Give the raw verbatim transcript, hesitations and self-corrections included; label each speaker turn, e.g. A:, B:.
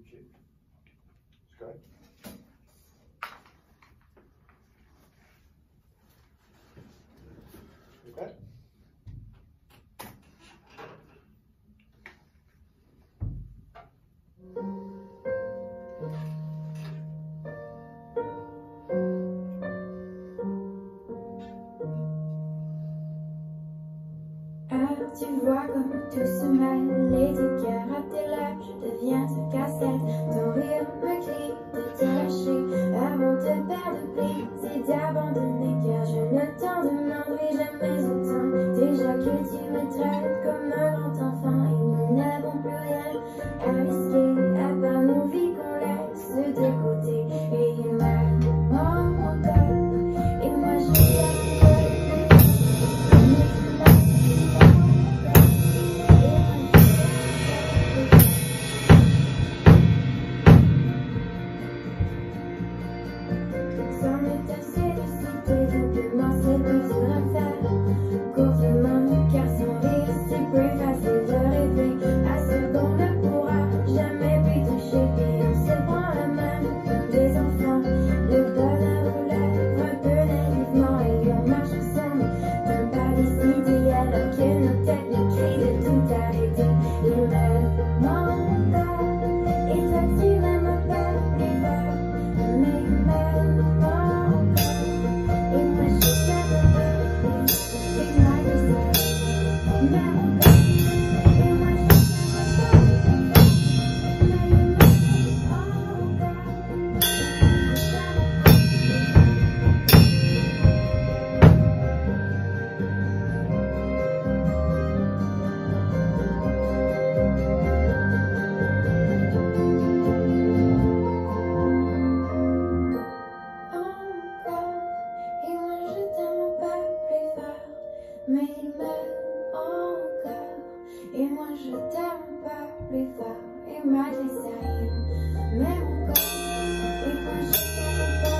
A: Okay. C'est correct? C'est prêt?
B: Alors tu vois comme tout se mêle, les deux cœurs à tes lèvres, je deviens ta cassette. Ton rire me crie de te lâcher avant de perdre plaisir d'abandonner, car je ne t'en demanderai jamais autant. Déjà que tu me traites comme un grand enfant et nous n'avons plus rien à risquer à part nos vies qu'on laisse de côté. Et il m'aime encore et moi je t'aime. C'en est assez de citer doublement, c'est plus dur à faire. Courtement le cœur sans rire, c'est plus facile de rêver à ce qu'on ne pourra jamais plus toucher. Et on se prend la main comme des enfants, le bonheur aux lèvres un peu naïvement, et on marche ensemble d'un pas décidé alors que nos têtes nous crient de tout arrêter. Il m'aime encore et toi tu m'aimes pas plus fort, mais il m'aime encore et moi je t'aime pas. Et moi je t'aime, il m'aime encore et moi je t'aime pas. Mais il m'aime encore. Et moi je t'aime pas plus fort, mais il m'aime encore. Et moi je t'aime pas plus fort, et malgré ça il m'aime encore. Et moi je t'aime pas.